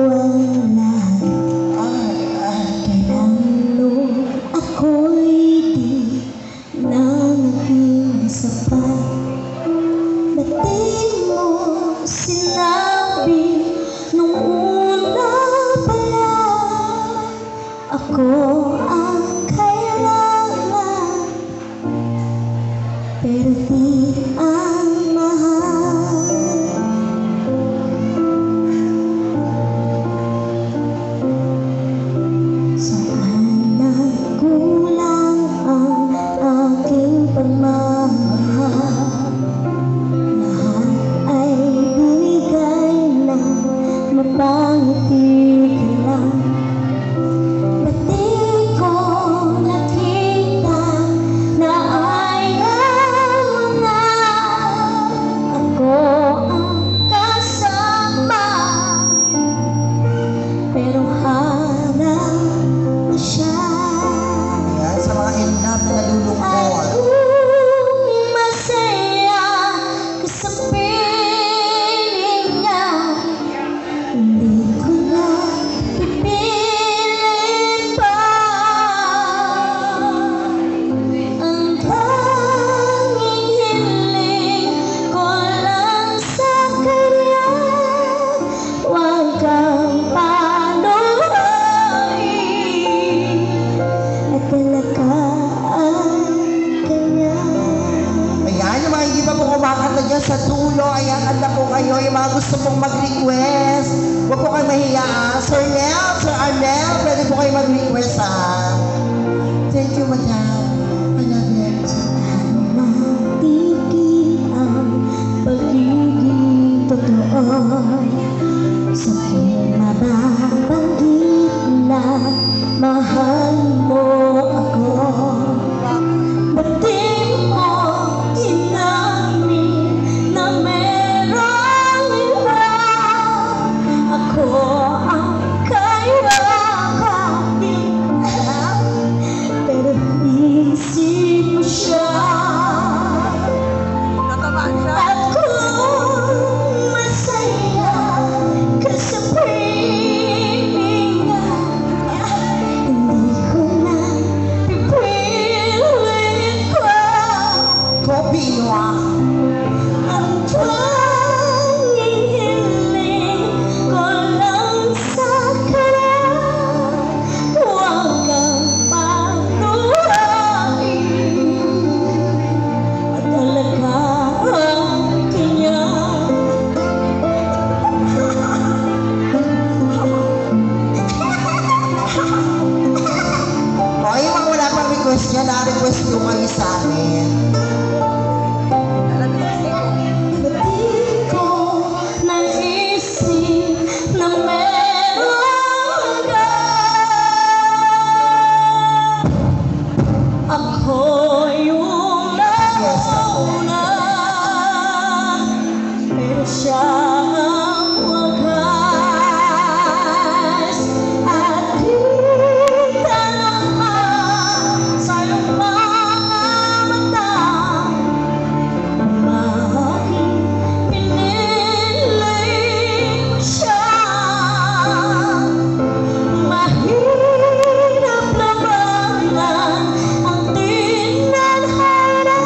ang lahat. Kailan nung ako'y di na naging sapat, ba't mo sinabi nung una pa lang ako ang kailangan, pero di ang mahal. Saan nagkulang ang aking pagmamahal? Lahat ay binigay na mapangiti ka lang. Ba't di ko nakita na ayaw mo na ako ang kasama, pero harap mo siya. Ayan, sa mga in love na nalulungkot. Akong masaya sa piling niya, hindi ko na pipilit pa. Ang tanging hiling ko lang sa kanya, huwag kang panuhain at alagaan kanya. Ayan, yung mga hindi pa po kumakanta dyan sa dulo, ayan, anda po kayo, yung mga gusto pong mag-request. Huwag po kayo mahiya. Sir Nel, Sir Arnel, pwede po kayo mag-request Thank you, madam. I love you. Matiki ang pagiging totoo sa mababanggit na mahal mo ako. Ba't di mo inamin na merong iba? Ako ang kailangan din, pero isip mo siya. At kung masaya ka sa piling niya, hindi ko na pipilit pa. Kopi, no Ang tanging hiling ko lang sa kanya, huwag kang panuhain at alagaan kanya. O, yung mga wala pang request niya, na-request nyo kayo sa amin. Ba't di ko naisip na meron ka? Ako yung nauna, pero siya ang wakas. At kita naman sa iyong mga mata, bakit pinili mo siya? Mahirap labanan ang tinadhana,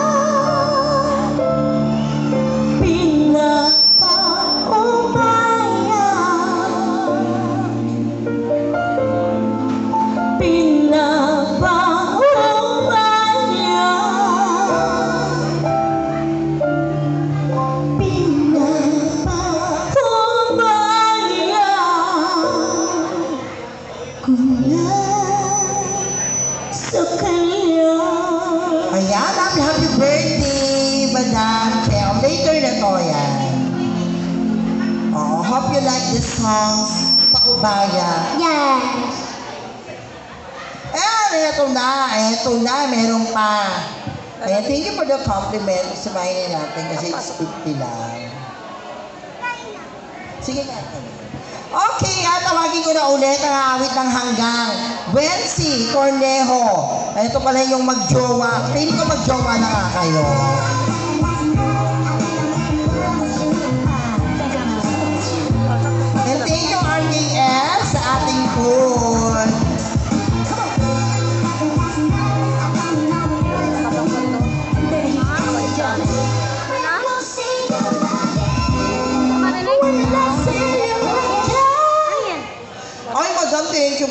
sa kanya. Ayan, happy birthday, Madam Kel. Later na to, yan. Oh, hope you like this song, Paubaya. Yes. Ito na, meron pa. Ayan, thank you for the compliment. Samahin natin kasi it's 50 lang. Sige nga. Okay, tawagin ko na ulit ang awit ng hanggang. Wency Cornejo. Ito pala yung magjowa. Pili ko magjowa na nga kayo. And thank you, RJ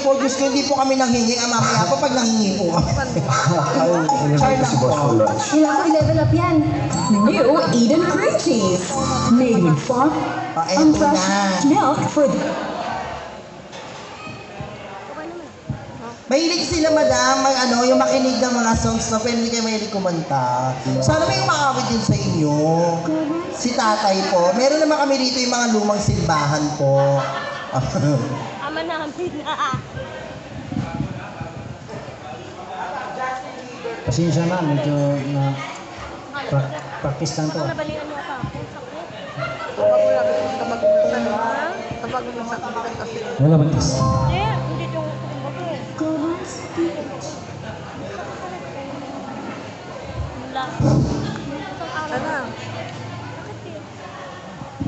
po, Diyos ko, hindi po kami nanghingi. Mamaya po pag nanghingi po kami. Char lang po. Kailangan ko i-level up yan. New Eden Cream Cheese. Made with farm and Eto fresh na. milk for the... Mahilig sila, madam, yung makinig ng mga songs na pwede kayo mahilig kumanta. Sana may umakawit din sa inyo. Si tatay po. Meron naman kami dito yung mga lumang simbahan po. Ama namin na. Pasensya na, medyo na practice lang to. Nabalian mo pa ako. Sakit. Wala ba tis? Hindi yung kumbaga eh. Wala. Isang araw. Bakit eh?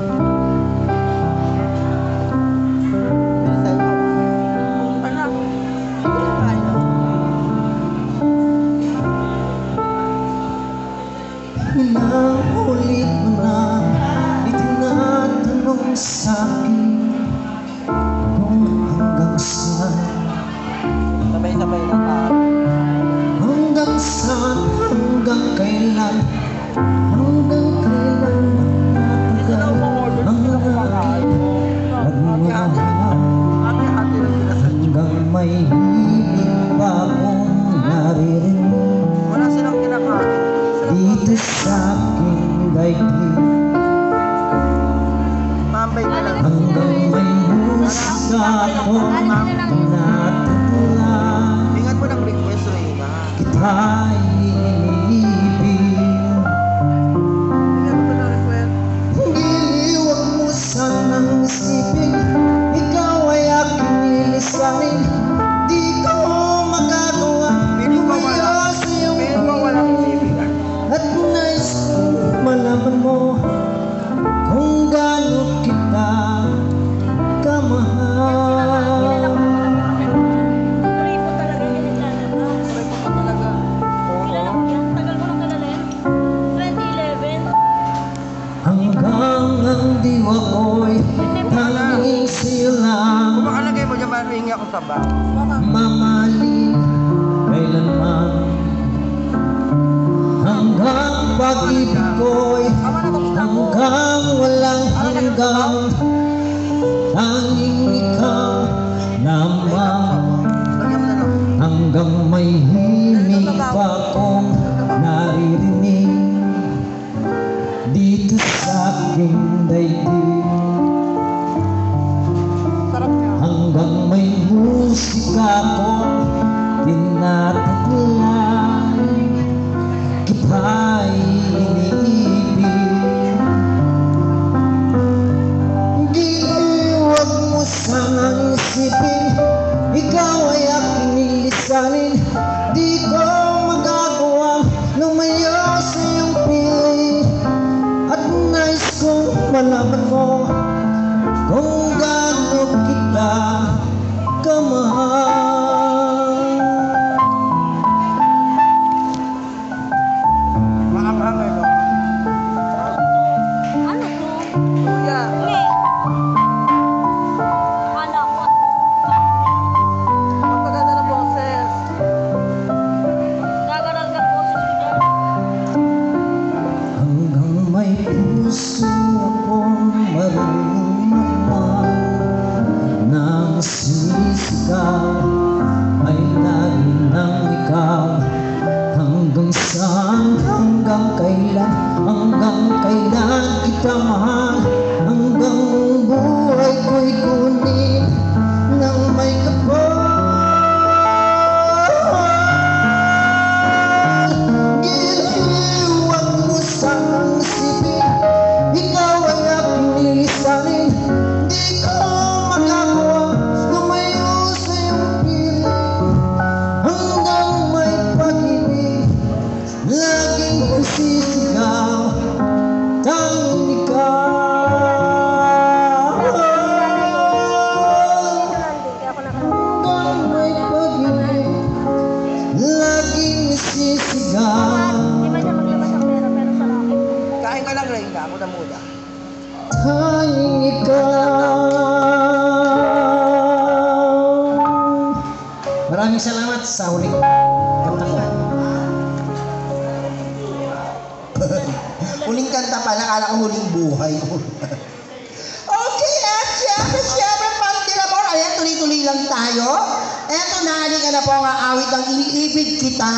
Pinaulit mo na, itinatanong sa'kin kung hanggang saan. Sabay-sabay lang ha. Hanggang saan, hanggang kailan, hanggang kailan matagal ang aking pagmamahal. Ate-ate lang sila sa Hanggang may hiling pa akong naririnig wala silang kinakain. dito sa aking daigdig. Mambay ka lang. Hanggang may musika akong tinataglan, Ingat mo ng request, Reyna. kita'y iniibig. Ingat mo ng request. Hindi, huwag mo sanang isipin, ikaw ay aking nilisanin. Di ko magagawa, Piling ko wala. lumayo sa iyong Piling ko walang bibigyan. at nais kong malaman mo kung gaano kita kamahal. Tuloy po talaga yung inilanan mo. Sabay ko pa talaga. Kilala mo yan? Tagal mo nang kilala yan? 2011? Hanggang ang diwa ko'y tanging sa'yo Kung lang makalagay mo dyan, maringi ako sa bag. mamahalin kailanman. Hanggang pag-ibig ko'y hanggang walang hanggang, tanging ikaw lamang. Lagyan mo na lang. Hanggang may himig pa akong naririnig dito sa aking daigdig. Sarap niya. Hanggang may musika akong tinataglan, kita'y iniibig. Di, huwag mo sanang isipin, ikaw ay aking nilisanin. Di ko magagawa lumayo sa iyong piling, at nais kong malaman mo kung gaano kita kamahal. Maraming salamat sa huling kanta ko. Huling kanta pala, akala ko huling buhay. Okay, at syempre, Pantilamor, ayan, tuloy-tuloy lang tayo. Eto na, halika na po ang awit ng Iniibig Kita.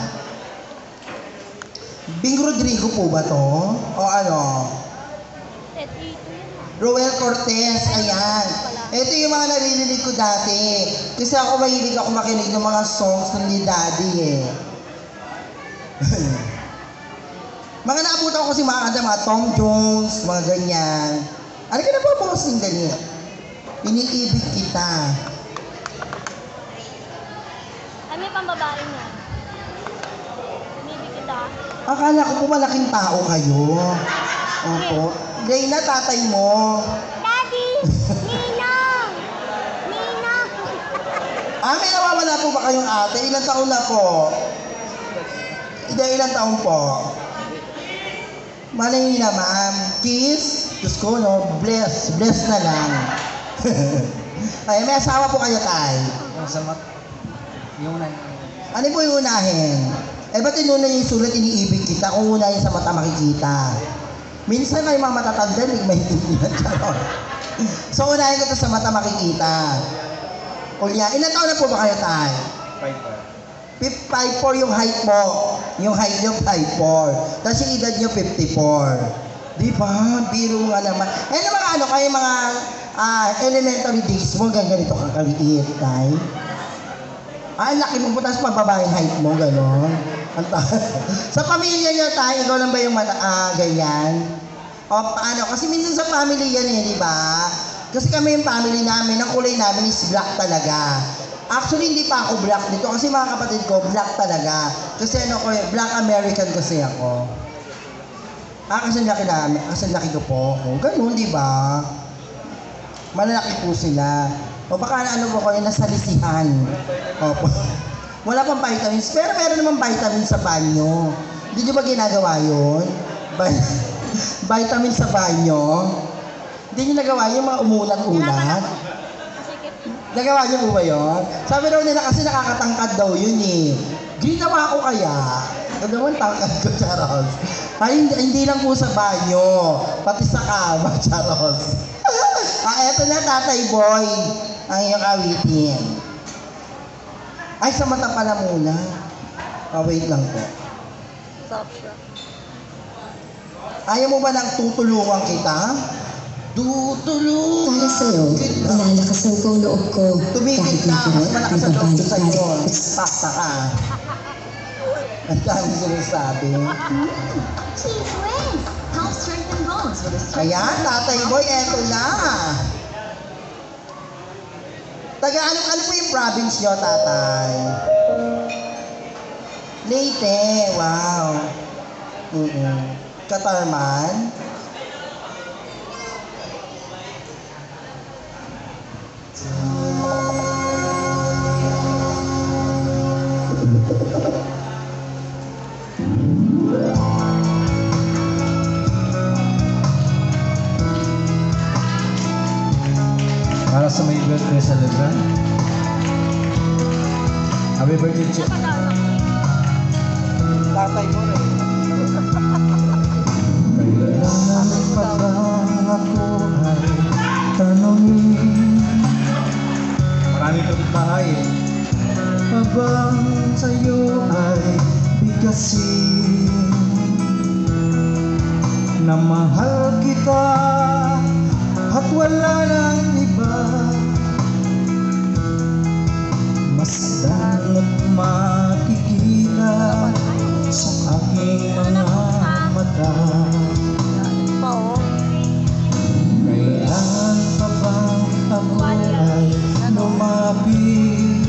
Bing Rodrigo po ba to? O ano? Roel Cortez, ayan. Ito yung mga naririnig ko dati. Kasi ako mahilig ako makinig ng mga songs ni Daddy eh. Mga naabutan ko kasi mga kanta, mga Tom Jones, mga ganyan. Ano ka na po mga singgan niya? Iniibig Kita. Ano yung pambabae niya? Umibig kita. Akala ko po malaking tao kayo. Opo. Reyna, tatay mo. Daddy! Ninang! Ninang! May nawawala po ba kayong ate? Ilang taon na po? Ilang taon po? Malay na, ma'am. Kiss? Diyos ko, no? Bless. Bless na lang. Ay, may asawa po kayo, tay. Yung una. Ano po yung unahin? Ba't inuna yung sulat Iniibig Kita kung unahin sa mata makikita? Minsan may mga matatanda, hindi maintindihan. So, unahin ko ito sa mata makikita. Ulya, ilan taon na po ba kayo, tay? 5'4" yung height mo. Yung height nyo, 5'4". Tapos yung edad nyo, 54. Di ba? Biro nga naman. Ano mga ano, kayo mga elementary days mo, ganito kakaliit, tay? Laki mo po, tapos pababa yung height mo, gano'n. Sa pamilya nyo, tay, ikaw lang ba yung ganyan? O paano? Kasi minsan sa family yan eh, di ba? Kasi kami yung family namin, ang kulay namin is black talaga. Actually, hindi pa ako black dito kasi mga kapatid ko, black talaga. Kasi ano ko, black American kasi ako. Kasi laki ko po. O, ganun, di ba? Malalaki po sila. O baka ano po kayo, nasa lisihan. Opo. Wala pang vitamins, pero meron namang vitamins sa banyo. Hindi nyo ba ginagawa yun? Vitamin sa banyo? Hindi nyo nagawa yung mga umulat-ulat? Nagawa niyo po ba yun? Sabi daw nila kasi nakakatangkad daw yun eh. Ginawa ko kaya. Ano naman tangkad ko, Charos? Ay, hindi lang po sa banyo. Pati sa kama, Charos. Eto na, Tatay Boy. Ang iyong awitin. Ay, sa mata pala muna. Wait lang po. Ayaw mo ba nang tutulungan kita? Para sa'yo, nalalakas ang kong loob ko. Tumigil Kahit ka, mas na malakas ang loob ko sa'yo. nagbabalik-balik. Pakta ka. Ang dami sinasabi. Cheese Whiz! Help strengthen bones with a Ayan, Tatay Boy, eto na. Ano po yung province nyo, Tatay? Leyte, wow. Katarman. Para sa may birthday celebrant. Happy birthday, Chip. Tatay mo rin. Kailangan pa ba ako ay tanongin? Maraming kapitbahay eh. Habang sa'yo ay bigkasin na mahal kita at wala nang iba. Masdan at makikita sa aking mga mata. Kailangan pa bang ako ay lumapit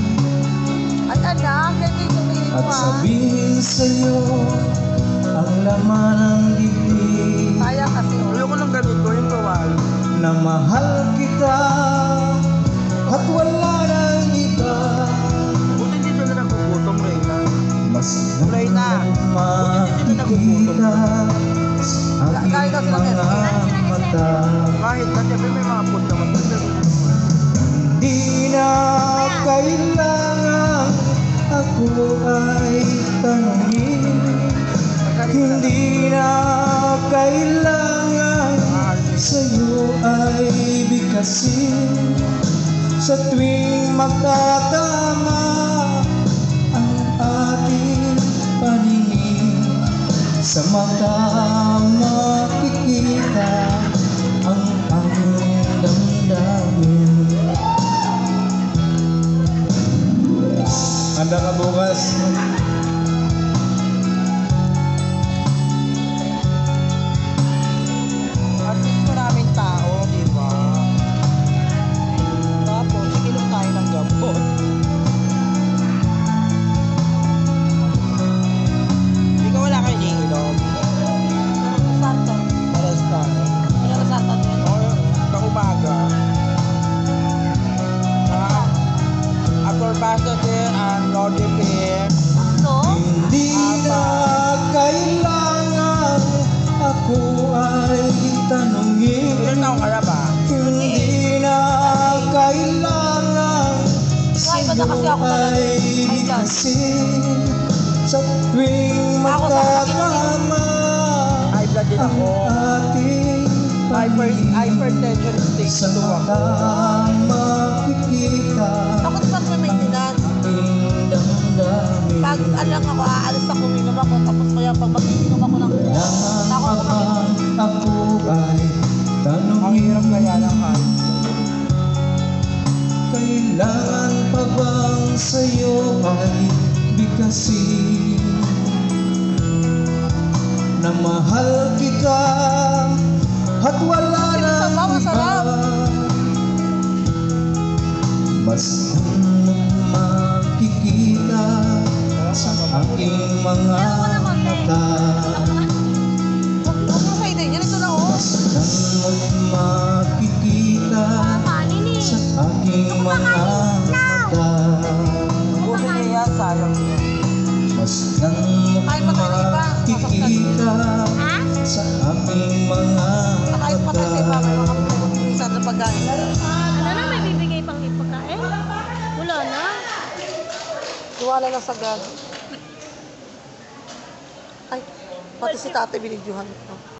at sabihin sa'yo ang laman ng dibdib Ayoko lang ganito, yung bawal. na mahal kita at wala nang iba. Buti dito na nagugutom, Reyna. Mas Reyna, makikita sa aking mga mata. Kahit na siyempre may mga food naman. Di na kailangan ako ay tanungin, hindi na kailangan sa'yo ay bigkasin. Sa tuwing magkatama ang ating paningin, sa mata makikita ang damdamin. Handa ka bukas? At least maraming tao, di ba? Tapos, inom tayo ng gamot. Ikaw wala kayo iniinom. Santo. Alas tayo. Ano na santo din? O, sa umaga. Atorvastatin and Lodipine. No? Hindi na kailangan ako ay tanungin, Ilan taong ka na ba? hindi na kailangan Why ba na kasi sa'yo ako talaga? ay bigkasin. Sa tuwing Ako sa magkatama High blood din ang ako. ating paningin, Hypertension stage sa 2 ako. mata makikita Ako sa may maintenance. ating damdamin. Pag alam ako, aalis ako, uminom ako, tapos kaya pag mag-inom ako ng Kailangan ako pa ako bang ako ay Ang hirap tanungin? kaya ng high. Kailangan pa bang sa'yo ay bigkasin? Na mahal kita at wala Sino nang sabaw? Masarap. iba. Basta makikita sa aking mga mata. Huwag mo sa ide. Yan ito na oh. Basta makikita Kanin eh. sa aking mga mata. Buti niya, sayang niya. Basta Kahit pa tayo ng iba, makikita Ha? sa aking mga Kahit pa tayo sa iba, may mata. mga minsan na pagkain. Ano na, may bibigay pang ipagkain? Wala na. Iwala lang sa gag. Ay, pati si tatay binidyohan ko.